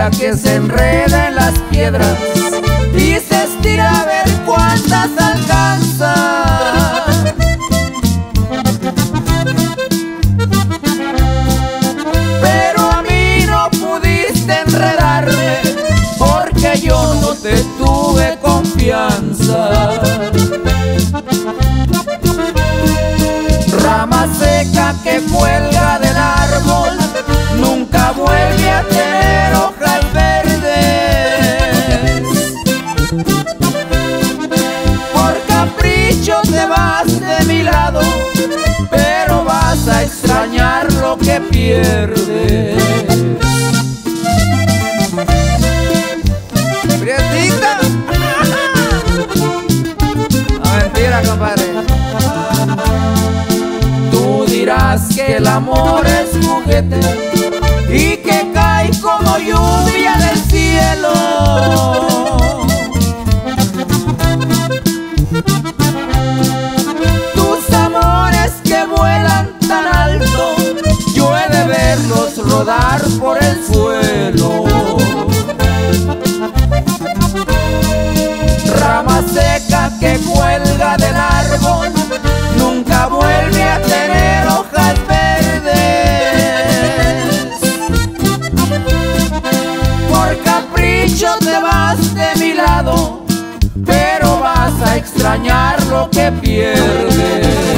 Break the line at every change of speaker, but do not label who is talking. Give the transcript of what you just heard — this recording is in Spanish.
estrella que se enreda en las piedras y se estira a ver cuántas alcanza. Pero a mí no pudiste enredarme porque yo no te tuve confianza. Rama seca que cuelga del árbol nunca vuelve a tener hojas verdes. Por capricho te vas de mi lado, pero vas a extrañar lo que pierdes. ¡Prietita! No, mentira, compadre. Tú dirás que el amor es juguete y que cae como lluvia del cielo. Tus amores que vuelan tan alto, yo he de verlos rodar por el suelo. Rama seca que cuelga del árbol nunca vuelve a tener hojas verdes. Por capricho te vas de mi lado, pero vas a extrañar lo que pierdes.